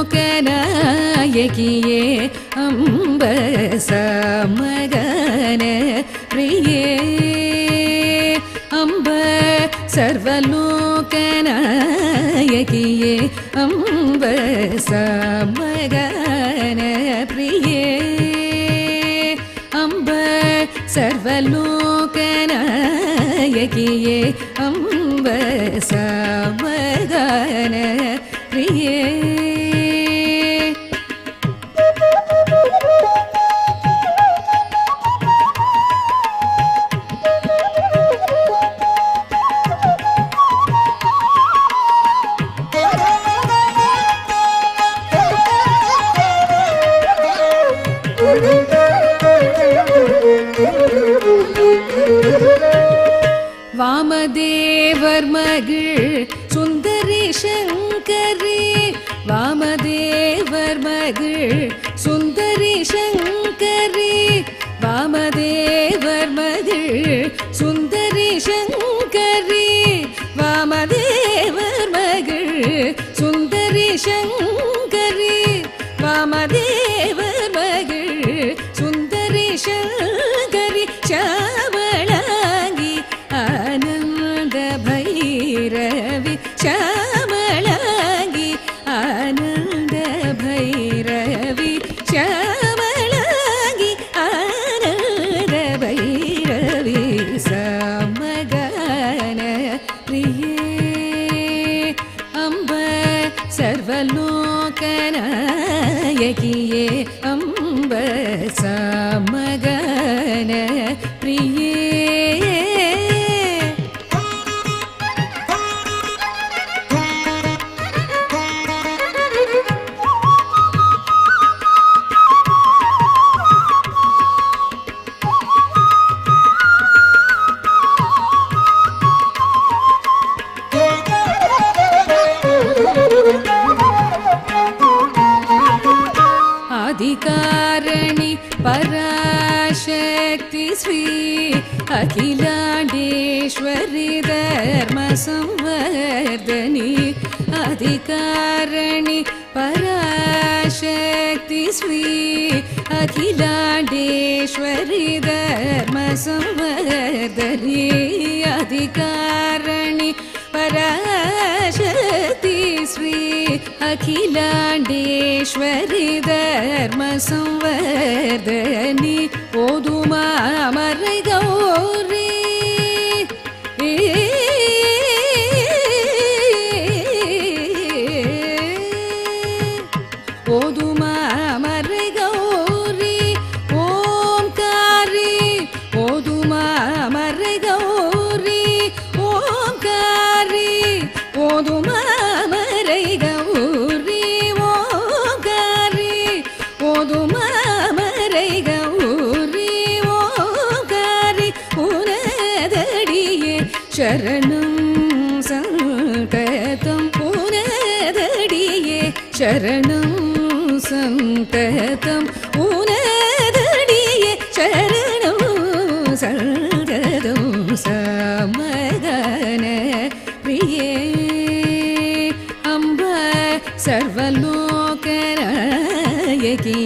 सर्वलोकनायकिये अम्ब समगन प्रिये अम्ब सर्वलोकनायकिये अम्ब समगन प्रिये अम्ब सर्वलोकनायकिये अम्ब समगन प्रिये வாமதேவர் மகள் சுந்தரி சங்கரி வாமதேவர் மகள் சுந்தரி சங்கரி வாமதேவர் மகள் சுந்தரி சங்கரி வாமதேவர் மகள் சுந்தரி சங்கரி வாமதேவர் மகள் சுந்தரி சங்கரி சாமளாங்கி ஆனந்த பைரவி சாமளாங்கி ஆனந்த பைரவி சாமளாங்கி ஆனந்த பைரவி சமகன பிரியே அம்ப சர்வலோகநாயகியே அம்ப சமகன பிரியே अधिकारणी पराशक्ति श्री अखिलांडेश्वरी धर्म संवर्धनी अधिकारणी पराशक्ति श्री अखिलांडेश्वरी धर्म संवर्धनी अधिकारणी पराशक्ति श्री अखिलांडेश्वरी धर्म संवर्धनी ओदुमा मरै गौरी ओदुमा मरै गौरी ओंकारी ओदुमा मरै गौरी ओंकारी ओदुमा मरै गौरी ओंकारी ओदुमा मरै गौरी ओंकारी उनदडिये शरणं संकतं उनदडिये शरणं संकतं उनदडिये शरणं संकतं समगन प्रिये अम्ब सर्वलोकनायकिये